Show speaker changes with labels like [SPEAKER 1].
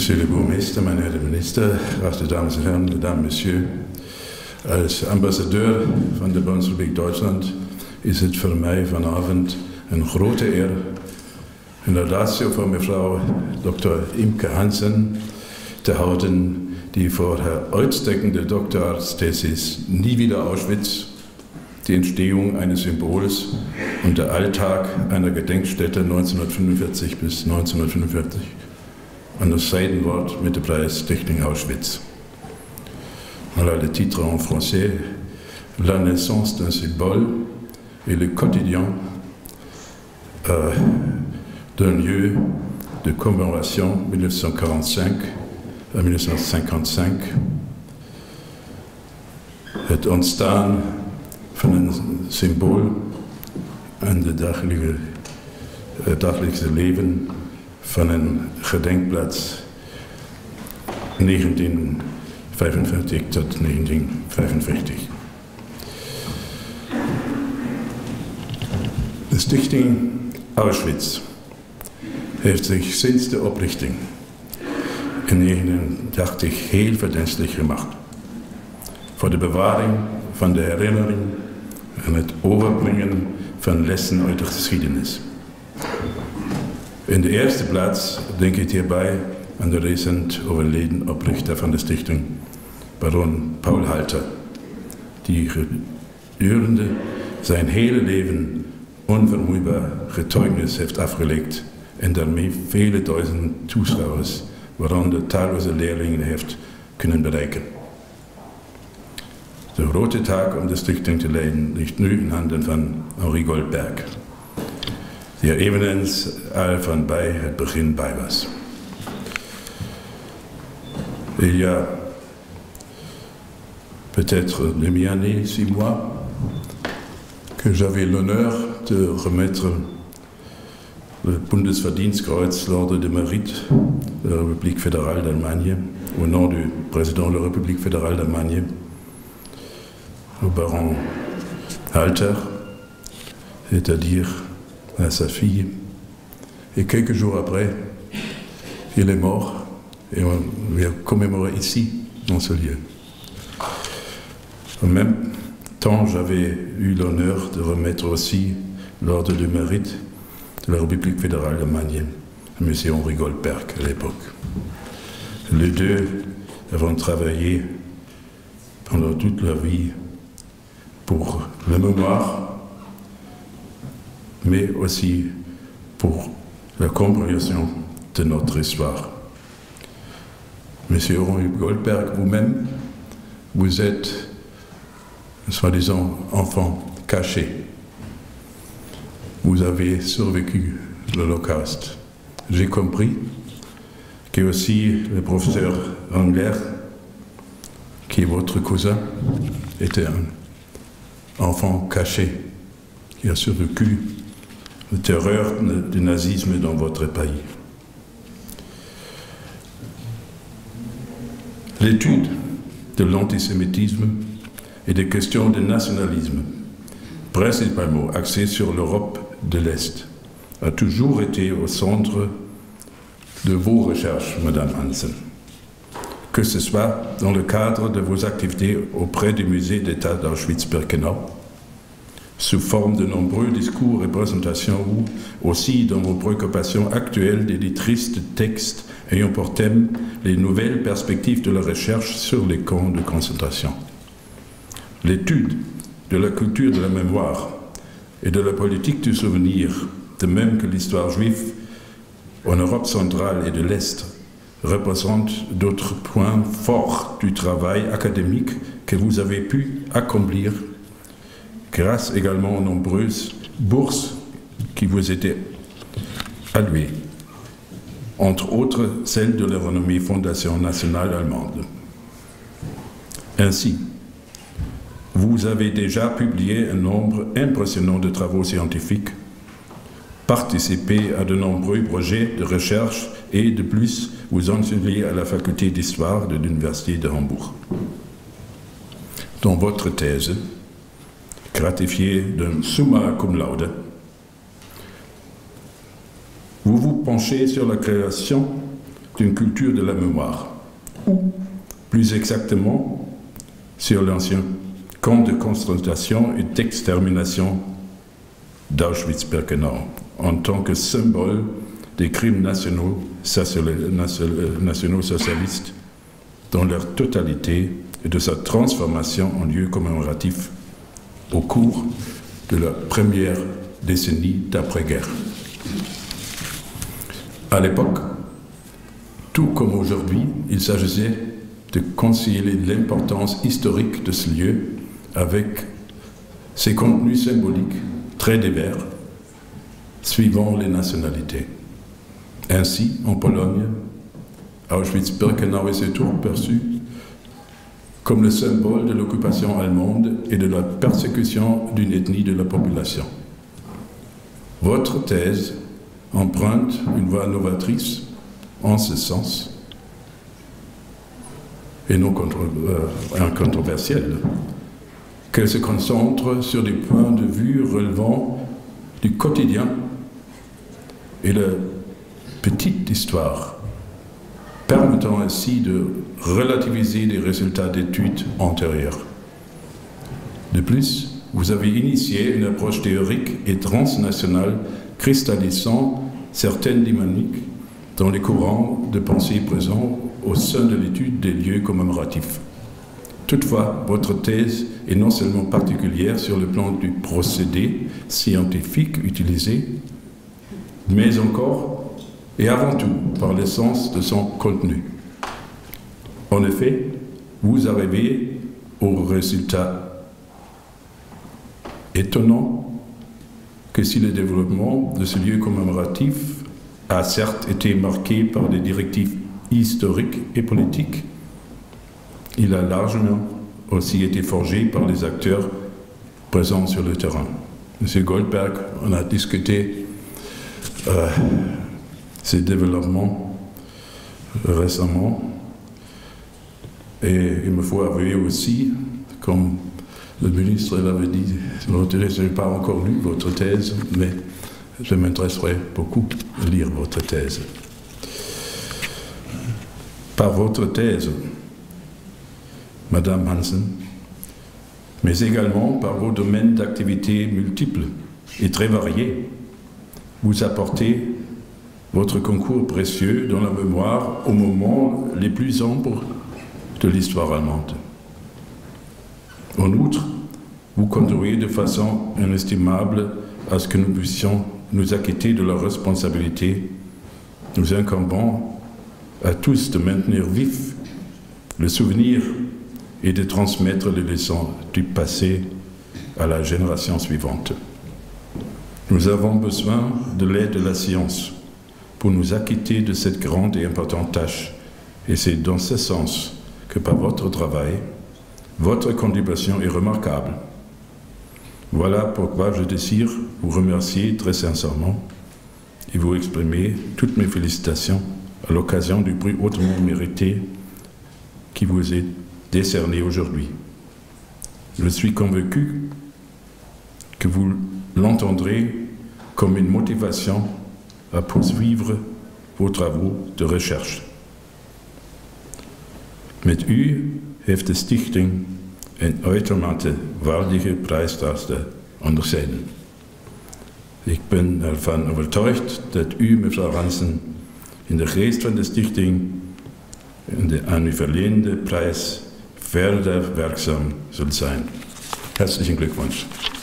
[SPEAKER 1] Monsieur le Bourgmeister, meine Herren Minister, geachte Damen und Herren, Mesdames, Messieurs, als ambassadeur van de Bundesrepubliek Duitsland is het voor mij vanavond een grote eer een laudatio van mevrouw Dr. Imke Hansen te houden, die voor haar uitstekende Doktoratsthesis Nie wieder Auschwitz, die Entstehung eines Symbols und der Alltag einer Gedenkstätte 1945 bis 1945 an das Seidenwort mit dem Preis Stichting Auschwitz. Voilà le titre en français, La naissance d'un symbole et le quotidien d'un lieu de commémoration 1945 à 1955. Het ontstaan van een symbool aan het dagelijkse leven van een gedenkplaats 1945 tot 1945. De Stichting Auschwitz heeft zich sinds de oprichting in 1989 heel verdienstelijk gemaakt voor de bewaring van de herinnering en het overbrengen van lessen uit de geschiedenis. In de eerste plaats denk ik hierbij aan de recent overleden oprichter van de stichting, baron Paul Halter, die gedurende zijn hele leven onvermoeibaar getuigenis heeft afgelegd en daarmee vele duizend toeschouwers, waaronder talloze leerlingen, heeft kunnen bereiken. De grote taak om de stichting te leiden ligt nu in handen van Henri Goldberg, die er eveneens al van bij het begin bij was. Il y a peut-être demi-année, 6 mois, que j'avais l'honneur de remettre le Bundesverdienstkreuz l'Ordre de Mérite de la République fédérale d'Allemagne, au nom du président de la République fédérale d'Allemagne, au baron Halter, c'est-à-dire à sa fille. Et quelques jours après, il est mort et on l'a commémoré ici, dans ce lieu. En même temps, j'avais eu l'honneur de remettre aussi l'Ordre du Mérite de la République fédérale d'Allemagne à M. Henri Goldberg à l'époque. Les deux avons travaillé pendant toute leur vie pour la mémoire, mais aussi pour la compréhension de notre histoire. Monsieur Henri Goldberg, vous-même, vous êtes, soi-disant, enfant caché. Vous avez survécu l'Holocauste. J'ai compris que aussi le professeur Engler, qui est votre cousin, était un enfant caché qui a survécu la terreur du nazisme dans votre pays. L'étude de l'antisémitisme et des questions de nationalisme, principalement axée sur l'Europe de l'Est, a toujours été au centre de vos recherches, Madame Hansen, que ce soit dans le cadre de vos activités auprès du musée d'État d'Auschwitz-Birkenau, sous forme de nombreux discours et présentations, ou aussi dans vos préoccupations actuelles d'éditrices de textes ayant pour thème les nouvelles perspectives de la recherche sur les camps de concentration. L'étude de la culture de la mémoire et de la politique du souvenir, de même que l'histoire juive en Europe centrale et de l'Est, représente d'autres points forts du travail académique que vous avez pu accomplir grâce également aux nombreuses bourses qui vous étaient allouées, entre autres celle de la renommée Fondation nationale allemande. Ainsi, vous avez déjà publié un nombre impressionnant de travaux scientifiques, participé à de nombreux projets de recherche et de plus, vous enseignez à la faculté d'histoire de l'Université de Hambourg. Dans votre thèse, gratifiée d'un summa cum laude, vous vous penchez sur la création d'une culture de la mémoire, ou plus exactement sur l'ancien camp de concentration et d'extermination d'Auschwitz-Birkenau, en tant que symbole des crimes nationaux socialistes dans leur totalité et de sa transformation en lieu commémoratif au cours de la première décennie d'après-guerre. À l'époque, tout comme aujourd'hui, il s'agissait de concilier l'importance historique de ce lieu avec ses contenus symboliques très divers, suivant les nationalités. Ainsi, en Pologne, Auschwitz-Birkenau est ses tours perçu comme le symbole de l'occupation allemande et de la persécution d'une ethnie de la population. Votre thèse emprunte une voie novatrice en ce sens, et non incontroversielle, qu'elle se concentre sur des points de vue relevant du quotidien et la petite histoire, permettant ainsi de relativiser les résultats d'études antérieures. De plus, vous avez initié une approche théorique et transnationale cristallisant certaines dynamiques dans les courants de pensée présents au sein de l'étude des lieux commémoratifs. Toutefois, votre thèse est non seulement particulière sur le plan du procédé scientifique utilisé, mais encore et avant tout par l'essence de son contenu. En effet, vous arrivez au résultat étonnant que si le développement de ce lieu commémoratif a certes été marqué par des directives historiques et politiques, il a largement aussi été forgé par les acteurs présents sur le terrain. M. Goldberg, on a discuté ces développements récemment, et il me faut avouer aussi, comme le ministre l'avait dit, je n'ai pas encore lu votre thèse, mais je m'intéresserai beaucoup à lire votre thèse. Par votre thèse, Madame Hansen, mais également par vos domaines d'activité multiples et très variés, vous apportez votre concours précieux dans la mémoire au moment les plus sombres de l'histoire allemande. En outre, vous contribuez de façon inestimable à ce que nous puissions nous acquitter de la responsabilité nous incombant à tous de maintenir vif le souvenir et de transmettre les leçons du passé à la génération suivante. Nous avons besoin de l'aide de la science pour nous acquitter de cette grande et importante tâche, et c'est dans ce sens que par votre travail, votre contribution est remarquable. Voilà pourquoi je désire vous remercier très sincèrement et vous exprimer toutes mes félicitations à l'occasion du prix hautement mérité qui vous est décerné aujourd'hui. Je suis convaincu que vous l'entendrez comme une motivation à poursuivre vos travaux de recherche. Met u heeft de stichting een uitermate waardige prijs te onderscheiden. Ik ben ervan overtuigd dat u, mevrouw Hansen, in de geest van de stichting en de aan u verleende prijs verder werkzaam zult zijn. Herzlichen Glückwunsch.